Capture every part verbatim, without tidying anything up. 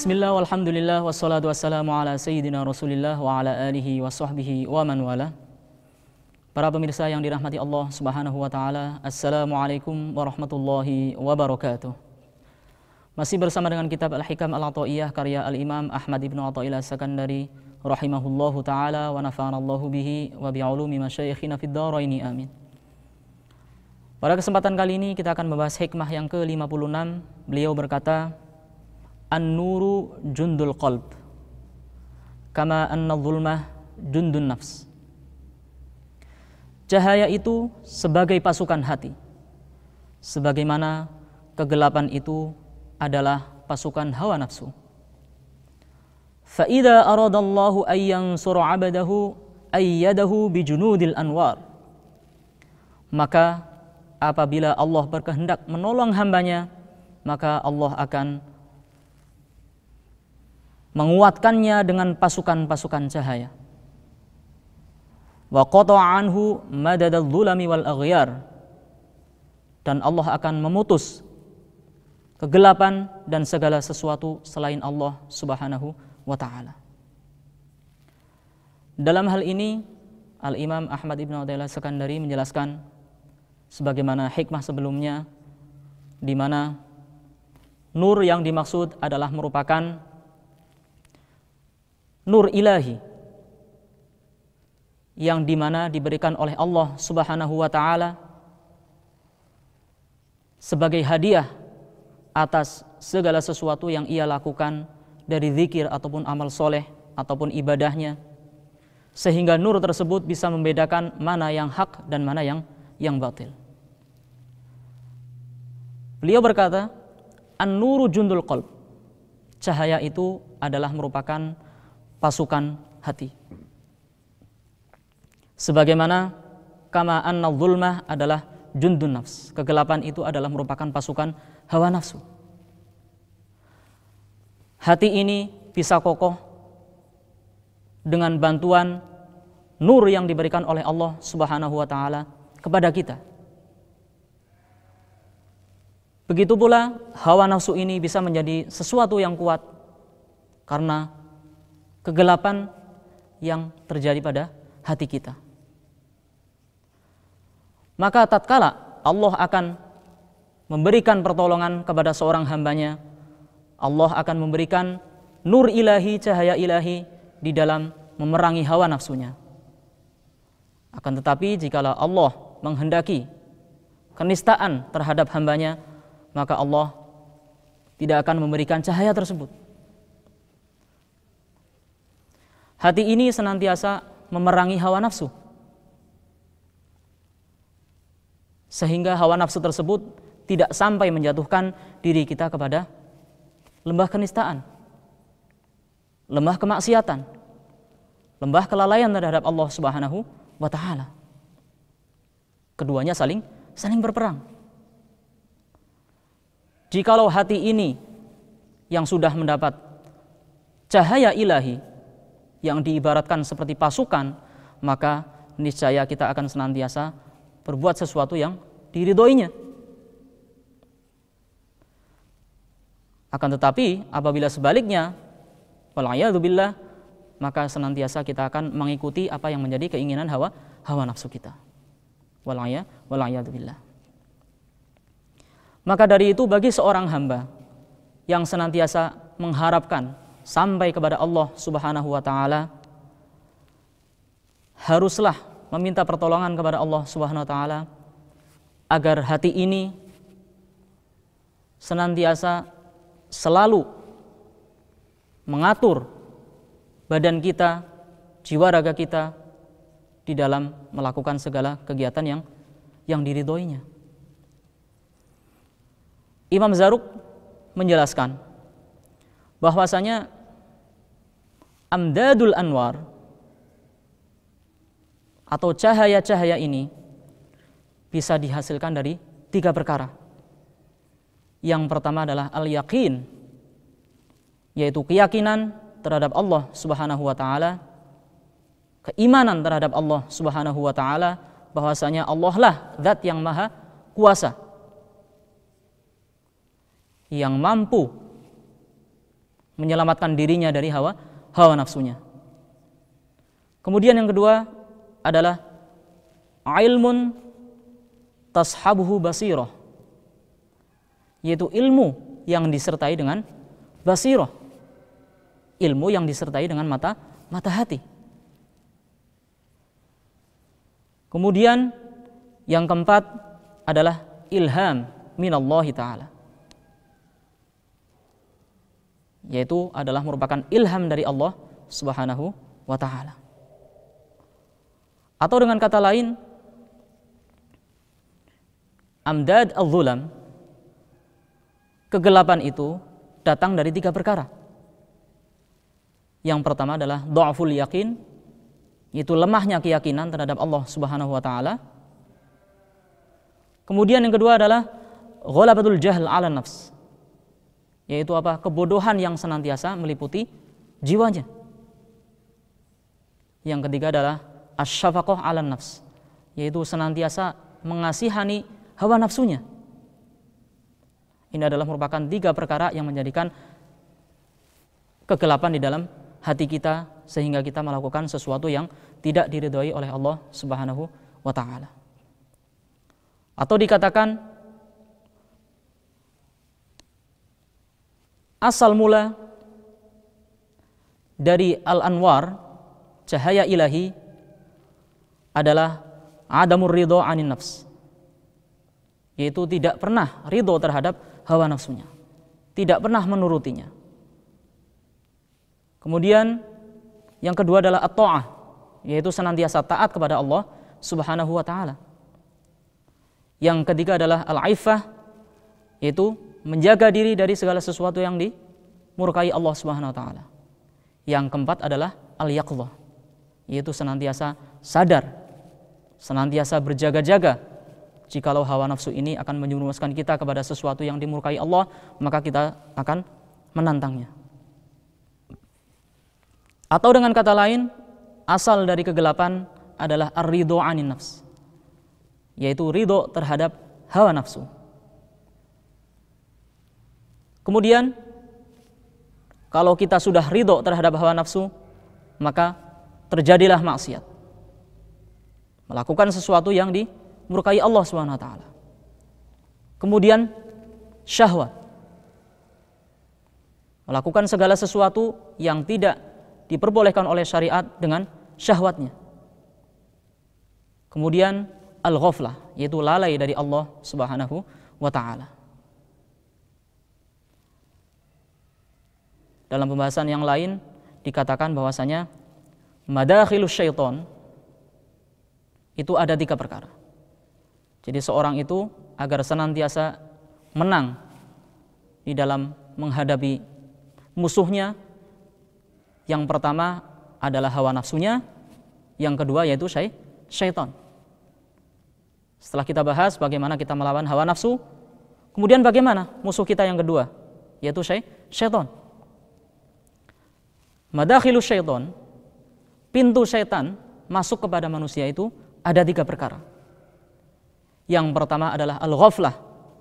Bismillah, walhamdulillah, wassalatu wassalamu ala sayyidina rasulillah wa ala alihi wa sahbihi wa man wala. Para pemirsa yang dirahmati Allah subhanahu wa ta'ala, Assalamualaikum warahmatullahi wabarakatuh. Masih bersama dengan kitab Al-Hikam Al-Ata'iyah karya Al-Imam Ahmad ibn Atha'illah As-Sakandari rahimahullahu ta'ala wa nafa'anallahu bihi wa bi'ulumi masyayikhina fid dharaini amin. Pada kesempatan kali ini kita akan membahas hikmah yang ke lima puluh enam. Beliau berkata, An-nuru jundul qalb kama anna dhulmah jundun nafs. Cahaya itu sebagai pasukan hati, sebagaimana kegelapan itu adalah pasukan hawa nafsu. Fa idza aradallahu ay yansura 'abdahu ayyadahu bijunudil anwar. Maka apabila Allah berkehendak menolong hambanya, maka Allah akan menguatkannya dengan pasukan-pasukan cahaya. Wa qata'a anhu madadadh dhulami wal aghyar. Dan Allah akan memutus kegelapan dan segala sesuatu selain Allah Subhanahu wa ta'ala. Dalam hal ini Al-Imam Ahmad ibn Atha'illah As-Sakandari menjelaskan sebagaimana hikmah sebelumnya, di mana nur yang dimaksud adalah merupakan nur ilahi yang dimana diberikan oleh Allah Subhanahu wa ta'ala sebagai hadiah atas segala sesuatu yang ia lakukan dari zikir ataupun amal soleh ataupun ibadahnya, sehingga nur tersebut bisa membedakan mana yang hak dan mana yang yang batil. Beliau berkata, An-nuru jundul qalb. Cahaya itu adalah merupakan pasukan hati. Sebagaimana kama anna dhulmah adalah jundun nafs. Kegelapan itu adalah merupakan pasukan hawa nafsu. Hati ini bisa kokoh dengan bantuan nur yang diberikan oleh Allah Subhanahu wa ta'ala kepada kita. Begitu pula hawa nafsu ini bisa menjadi sesuatu yang kuat karena kegelapan yang terjadi pada hati kita. Maka tatkala Allah akan memberikan pertolongan kepada seorang hambanya, Allah akan memberikan nur ilahi, cahaya ilahi di dalam memerangi hawa nafsunya. Akan tetapi jikalau Allah menghendaki kenistaan terhadap hambanya, maka Allah tidak akan memberikan cahaya tersebut. Hati ini senantiasa memerangi hawa nafsu, sehingga hawa nafsu tersebut tidak sampai menjatuhkan diri kita kepada lembah kenistaan, lembah kemaksiatan, lembah kelalaian terhadap Allah Subhanahu wa ta'ala. Keduanya saling saling berperang. Jikalau hati ini yang sudah mendapat cahaya ilahi yang diibaratkan seperti pasukan, maka niscaya kita akan senantiasa berbuat sesuatu yang diridhoinya. Akan tetapi apabila sebaliknya, wal'iyadzubillah, maka senantiasa kita akan mengikuti apa yang menjadi keinginan hawa hawa nafsu kita. Wal'iyadzubillah. Maka dari itu bagi seorang hamba yang senantiasa mengharapkan sampai kepada Allah Subhanahu wa ta'ala, haruslah meminta pertolongan kepada Allah Subhanahu wa ta'ala agar hati ini senantiasa selalu mengatur badan kita, jiwa raga kita di dalam melakukan segala kegiatan yang yang diridhoinya. Imam Zarruq menjelaskan bahwasanya amdadul anwar atau cahaya-cahaya ini bisa dihasilkan dari tiga perkara. Yang pertama adalah al-yaqin, yaitu keyakinan terhadap Allah Subhanahu wa ta'ala, keimanan terhadap Allah Subhanahu wa ta'ala, bahwasanya Allah lah zat yang maha kuasa, yang mampu menyelamatkan dirinya dari hawa hawa nafsunya. Kemudian yang kedua adalah ilmun tashabuhu basirah, yaitu ilmu yang disertai dengan basirah, ilmu yang disertai dengan mata mata hati. Kemudian yang keempat adalah ilham minallahi ta'ala, yaitu adalah merupakan ilham dari Allah Subhanahu wa ta'ala. Atau dengan kata lain, amdad al-zulam, kegelapan itu datang dari tiga perkara. Yang pertama adalah dha'ful yakin, yaitu lemahnya keyakinan terhadap Allah Subhanahu wa ta'ala. Kemudian yang kedua adalah ghalabatul jahl 'ala nafs, yaitu apa? Kebodohan yang senantiasa meliputi jiwanya. Yang ketiga adalah asyafaqah 'ala nafs, yaitu senantiasa mengasihani hawa nafsunya. Ini adalah merupakan tiga perkara yang menjadikan kegelapan di dalam hati kita, sehingga kita melakukan sesuatu yang tidak diridhoi oleh Allah Subhanahu wa ta'ala. Atau dikatakan asal mula dari al-anwar, cahaya ilahi, adalah adamur ridho anin nafs, yaitu tidak pernah ridho terhadap hawa nafsunya, tidak pernah menurutinya. Kemudian yang kedua adalah at-ta'ah, yaitu senantiasa taat kepada Allah Subhanahu wa ta'ala. Yang ketiga adalah al-'iffah, yaitu menjaga diri dari segala sesuatu yang dimurkai Allah Subhanahu wa ta'ala. Yang keempat adalah al-yaqظah, yaitu senantiasa sadar, senantiasa berjaga-jaga. Jikalau hawa nafsu ini akan menjerumuskan kita kepada sesuatu yang dimurkai Allah, maka kita akan menantangnya. Atau dengan kata lain, asal dari kegelapan adalah ar-ridho anin nafs, yaitu ridho terhadap hawa nafsu. Kemudian kalau kita sudah ridho terhadap hawa nafsu, maka terjadilah maksiat, melakukan sesuatu yang dimurkai Allah Subhanahu wa ta'ala. Kemudian syahwat, melakukan segala sesuatu yang tidak diperbolehkan oleh syariat dengan syahwatnya. Kemudian al-ghaflah, yaitu lalai dari Allah Subhanahu wa ta'ala. Dalam pembahasan yang lain dikatakan bahwasanya madakhilus syaitan itu ada tiga perkara. Jadi seorang itu agar senantiasa menang di dalam menghadapi musuhnya, yang pertama adalah hawa nafsunya, yang kedua yaitu syaitan. Setelah kita bahas bagaimana kita melawan hawa nafsu, kemudian bagaimana musuh kita yang kedua, yaitu syaitan. Madakhilus syaitan, pintu syaitan masuk kepada manusia itu ada tiga perkara. Yang pertama adalah al-ghaflah,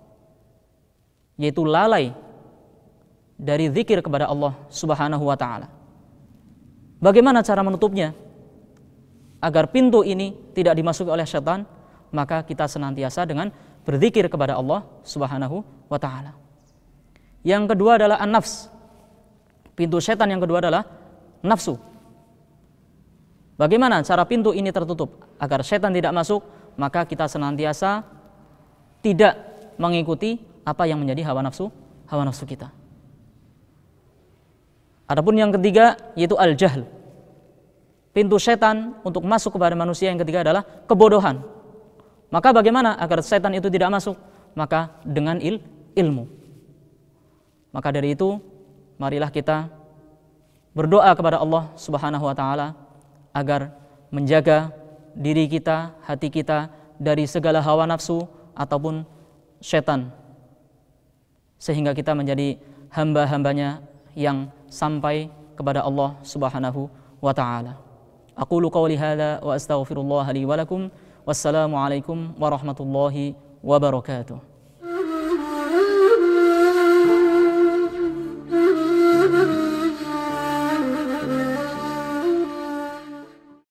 yaitu lalai dari zikir kepada Allah Subhanahu wa ta'ala. Bagaimana cara menutupnya? Agar pintu ini tidak dimasuki oleh syaitan, maka kita senantiasa dengan berzikir kepada Allah Subhanahu wa ta'ala. Yang kedua adalah an-nafs. Pintu syaitan yang kedua adalah nafsu. Bagaimana cara pintu ini tertutup agar syaitan tidak masuk? Maka kita senantiasa tidak mengikuti apa yang menjadi hawa nafsu, hawa nafsu kita. Adapun yang ketiga yaitu al-jahl. Pintu syaitan untuk masuk kepada manusia yang ketiga adalah kebodohan. Maka bagaimana agar syaitan itu tidak masuk? Maka dengan il, ilmu. Maka dari itu marilah kita berdoa kepada Allah Subhanahu wa ta'ala agar menjaga diri kita, hati kita dari segala hawa nafsu ataupun syaitan, sehingga kita menjadi hamba-hambanya yang sampai kepada Allah Subhanahu wa ta'ala. Aqulu qawli hadza wa astaghfirullah li wa lakum. Wassalamu alaikum warahmatullahi wabarakatuh.